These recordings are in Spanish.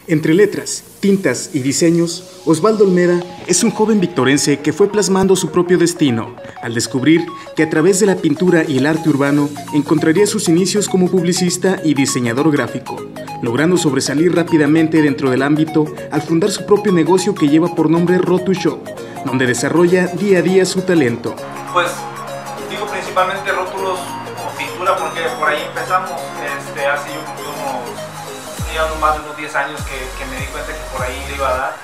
Entre letras, tintas y diseños, Osvaldo Olmeda es un joven victorense que fue plasmando su propio destino, al descubrir que a través de la pintura y el arte urbano encontraría sus inicios como publicista y diseñador gráfico, logrando sobresalir rápidamente dentro del ámbito al fundar su propio negocio que lleva por nombre Rotu Shop, donde desarrolla día a día su talento. Pues digo principalmente rótulos o pintura porque por ahí empezamos, hace más de unos 10 años que me di cuenta que por ahí le iba a dar.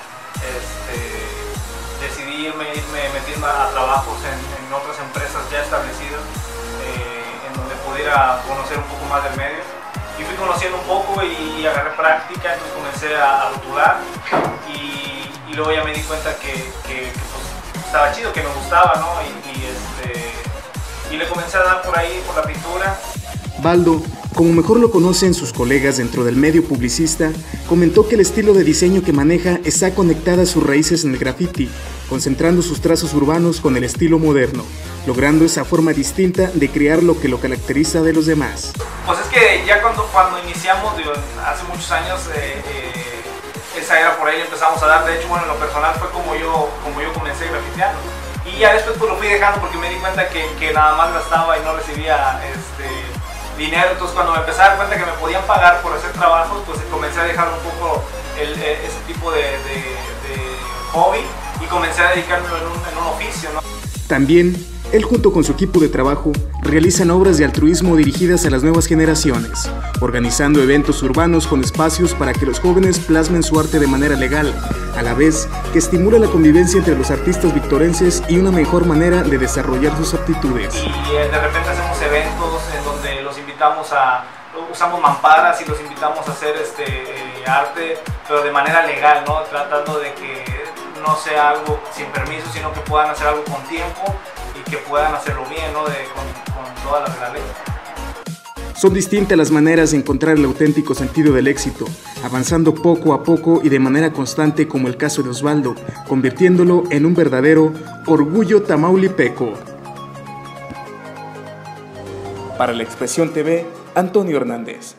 Decidí irme metiendo a trabajos en otras empresas ya establecidas, en donde pudiera conocer un poco más del medio. Y fui conociendo un poco y agarré práctica, entonces comencé a rotular y luego ya me di cuenta que pues, estaba chido, que me gustaba, ¿no? Y le comencé a dar por ahí, por la pintura. Baldo, como mejor lo conocen sus colegas dentro del medio publicista, comentó que el estilo de diseño que maneja está conectada a sus raíces en el graffiti, concentrando sus trazos urbanos con el estilo moderno, logrando esa forma distinta de crear lo que lo caracteriza de los demás. Pues es que ya cuando iniciamos, hace muchos años, esa era por ahí empezamos a dar. De hecho, bueno, en lo personal fue como yo comencé grafiteando. Y ya después pues lo fui dejando porque me di cuenta que nada más gastaba y no recibía dinero. Entonces cuando me empecé a dar cuenta que me podían pagar por hacer trabajos, pues comencé a dejar un poco ese tipo de hobby y comencé a dedicarme en un oficio, ¿no? También, él junto con su equipo de trabajo realizan obras de altruismo dirigidas a las nuevas generaciones, organizando eventos urbanos con espacios para que los jóvenes plasmen su arte de manera legal, a la vez que estimula la convivencia entre los artistas victorenses y una mejor manera de desarrollar sus aptitudes. Y de repente hacemos eventos en donde los invitamos usamos mamparas y los invitamos a hacer arte, pero de manera legal, ¿no? Tratando de que no sea algo sin permiso, sino que puedan hacer algo con tiempo y que puedan hacerlo bien, ¿no? Con todas las de la ley. Son distintas las maneras de encontrar el auténtico sentido del éxito, avanzando poco a poco y de manera constante como el caso de Osvaldo, convirtiéndolo en un verdadero orgullo tamaulipeco. Para La Expresión TV, Antonio Hernández.